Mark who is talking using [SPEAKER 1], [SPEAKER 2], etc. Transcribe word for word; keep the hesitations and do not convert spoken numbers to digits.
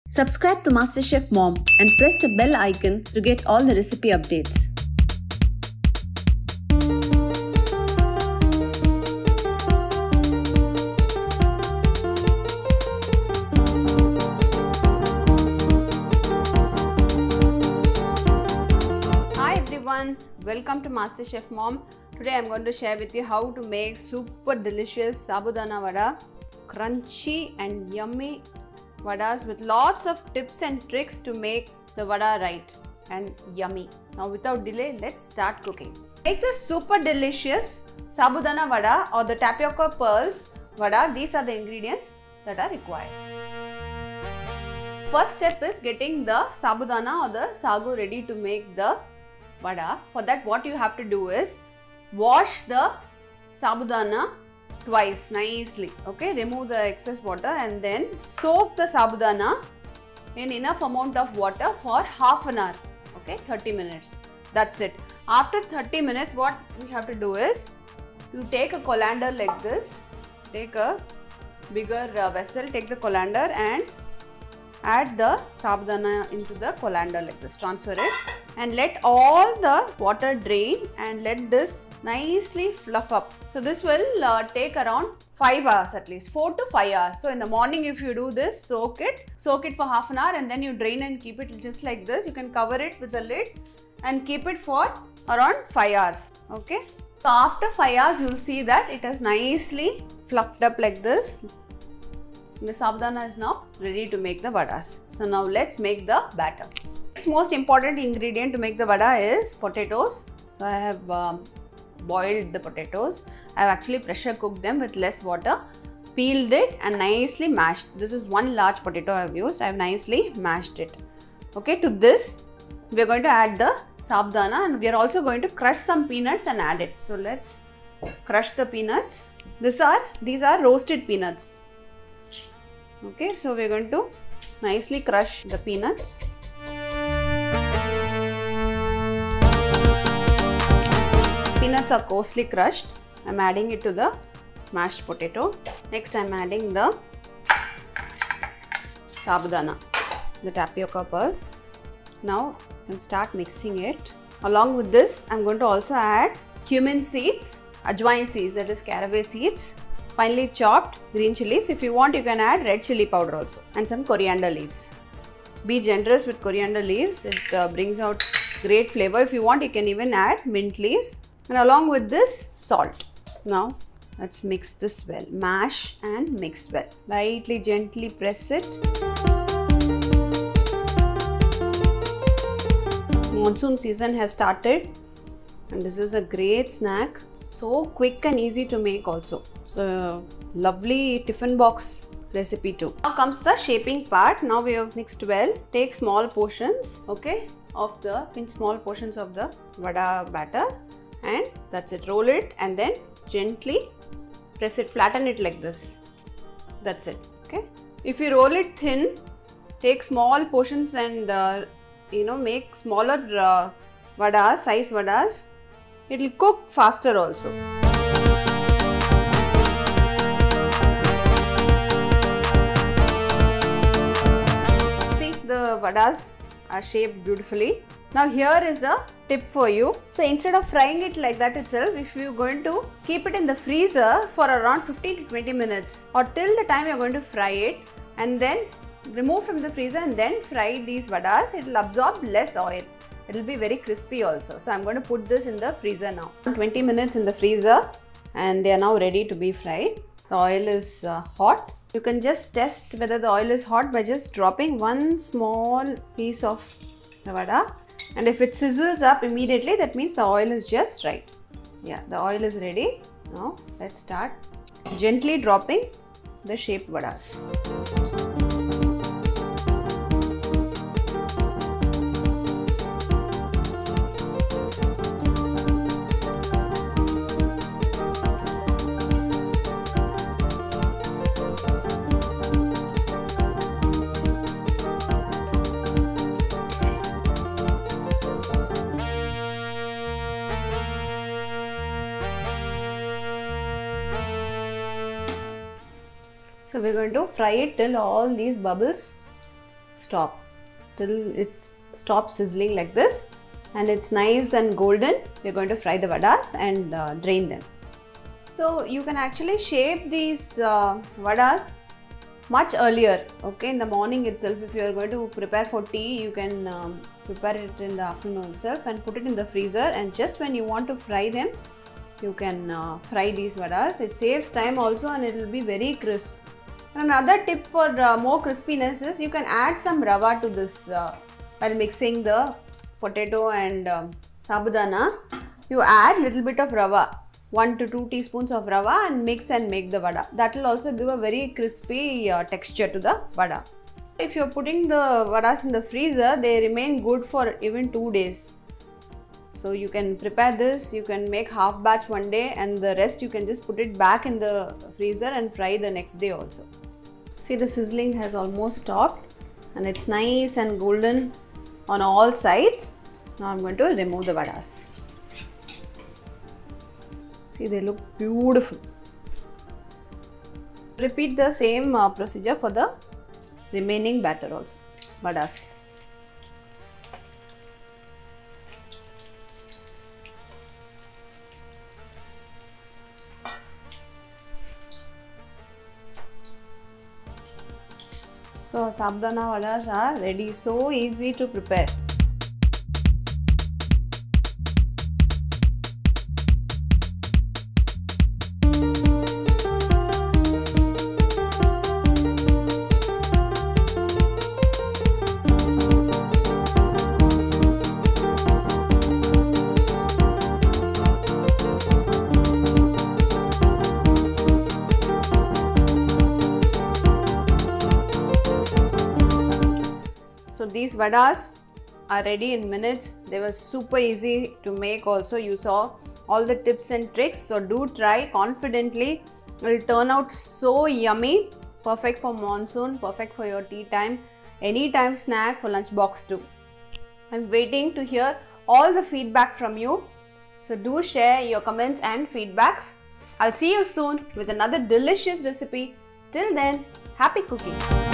[SPEAKER 1] Subscribe to MasterChef Mom and press the bell icon to get all the recipe updates.
[SPEAKER 2] Hi everyone, welcome to MasterChef Mom. Today I am going to share with you how to make super delicious sabudana vada, crunchy and yummy vadas with lots of tips and tricks to make the vada right and yummy. Now without delay, let's start cooking. Make the super delicious sabudana vada or the tapioca pearls vada. These are the ingredients that are required. First step is getting the sabudana or the sagu ready to make the vada. For that, what you have to do is wash the sabudana twice nicely. Okay, remove the excess water and then soak the sabudana in enough amount of water for half an hour. Okay, thirty minutes. That's it. After thirty minutes, what we have to do is you take a colander like this. Take a bigger uh, vessel. Take the colander and add the sabudana into the colander like this. Transfer it and let all the water drain and let this nicely fluff up. So this will uh, take around five hours at least, four to five hours. So in the morning if you do this, soak it, soak it for half an hour and then you drain and keep it just like this. You can cover it with a lid and keep it for around five hours. Okay. So after five hours you will see that it has nicely fluffed up like this. The sabudana is now ready to make the vadas. So now let's make the batter. Next most important ingredient to make the vada is potatoes. So I have um, boiled the potatoes. I have actually pressure cooked them with less water, peeled it and nicely mashed. This is one large potato I have used. I have nicely mashed it. Okay, to this we are going to add the sabudana and we are also going to crush some peanuts and add it. So let's crush the peanuts. These are, these are roasted peanuts. Okay, so we are going to nicely crush the peanuts. Peanuts are coarsely crushed. I am adding it to the mashed potato. Next I am adding the sabudana, the tapioca pearls. Now I can start mixing it. Along with this I am going to also add cumin seeds, ajwain seeds, that is caraway seeds, finely chopped green chilies. If you want you can add red chili powder also and some coriander leaves. Be generous with coriander leaves, it uh, brings out great flavor. If you want you can even add mint leaves. And along with this, salt. Now let's mix this well. Mash and mix well. Lightly, gently press it. Monsoon season has started and this is a great snack. So quick and easy to make also. So lovely tiffin box recipe too. Now comes the shaping part. Now we have mixed well. Take small portions, okay, of the, pinch small portions of the vada batter. And that's it. Roll it and then gently press it, flatten it like this. That's it. Okay. If you roll it thin, take small portions and uh, you know make smaller uh, vadas, size vadas. It will cook faster also. See, the vadas are shaped beautifully. Now here is the tip for you. So instead of frying it like that itself, if you are going to keep it in the freezer for around fifteen to twenty minutes or till the time you are going to fry it and then remove from the freezer and then fry these vadas, it will absorb less oil. It will be very crispy also. So I am going to put this in the freezer now. twenty minutes in the freezer and they are now ready to be fried. The oil is uh, hot. You can just test whether the oil is hot by just dropping one small piece of the vada. And if it sizzles up immediately, that means the oil is just right. Yeah, the oil is ready. Now let's start gently dropping the shaped vadas. So we're going to fry it till all these bubbles stop, till it stops sizzling like this, and it's nice and golden. We're going to fry the vadas and uh, drain them. So you can actually shape these uh, vadas much earlier, okay, in the morning itself. If you are going to prepare for tea, you can um, prepare it in the afternoon itself and put it in the freezer, and just when you want to fry them, you can uh, fry these vadas. It saves time also, and it will be very crisp. And another tip for uh, more crispiness is you can add some rava to this uh, while mixing the potato and um, sabudana. You add little bit of rava, one to two teaspoons of rava, and mix and make the vada. That will also give a very crispy uh, texture to the vada. If you are putting the vadas in the freezer, they remain good for even two days. So you can prepare this, you can make half batch one day, and the rest you can just put it back in the freezer and fry the next day also. See, the sizzling has almost stopped and it's nice and golden on all sides. Now I'm going to remove the vadas. See, they look beautiful. Repeat the same uh, procedure for the remaining batter also, vadas. So sabudana vadas are ready, so easy to prepare. So these vadas are ready in minutes. They were super easy to make also. You saw all the tips and tricks. So do try confidently. It will turn out so yummy. Perfect for monsoon, perfect for your tea time, anytime snack for lunch box too. I'm waiting to hear all the feedback from you. So do share your comments and feedbacks. I'll see you soon with another delicious recipe. Till then, happy cooking.